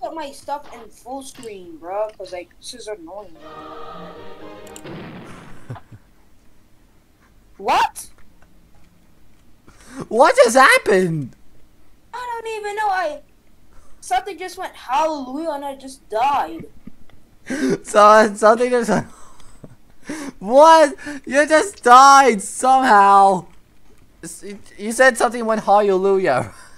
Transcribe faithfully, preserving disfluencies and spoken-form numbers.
put my stuff in full screen, bro, because like this is annoying. What? What just happened? I don't even know. I something just went hallelujah and I just died. So something just. What? You just died somehow. You said something went hallelujah.